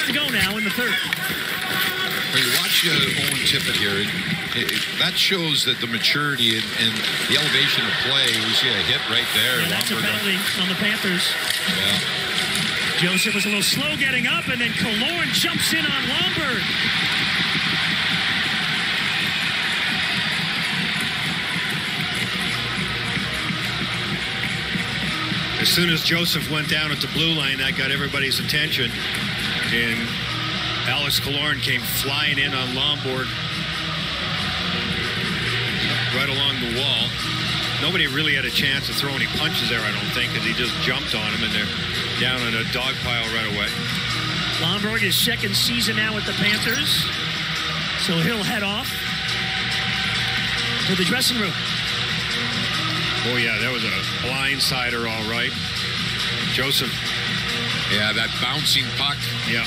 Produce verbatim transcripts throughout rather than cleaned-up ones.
to go now in the third. When you watch uh, Owen Tippett here, it, it, that shows that the maturity and, and the elevation of play. We see a hit right there. Yeah, that's a penalty on the Panthers. Yeah. Joseph was a little slow getting up, and then Killorn jumps in on Lomberg. As soon as Joseph went down at the blue line, that got everybody's attention. And Alex Killorn came flying in on Lomberg right along the wall. Nobody really had a chance to throw any punches there, I don't think, because he just jumped on him, and they're down in a dog pile right away. Lomberg is second season now with the Panthers, so he'll head off to the dressing room. Oh, yeah, that was a blindsider, all right. Joseph. Yeah, that bouncing puck. Yeah.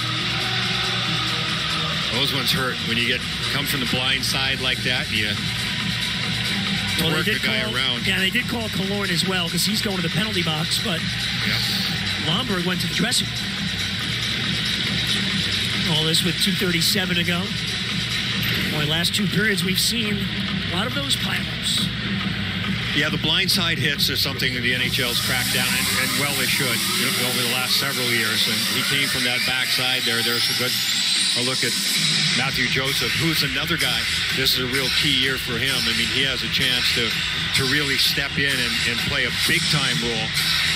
Those ones hurt when you get come from the blind side like that. You well, work they the did guy call, around. Yeah, they did call Killorn as well because he's going to the penalty box, but yeah. Lomberg went to the dressing room. All this with two thirty-seven to go. Boy, last two periods we've seen a lot of those pileups. Yeah, the blindside hits are something that the N H L's cracked down, and, and well, they should, you know, over the last several years. And he came from that backside there. There's a good a look at Mathieu Joseph, who's another guy. This is a real key year for him. I mean, he has a chance to, to really step in and, and play a big-time role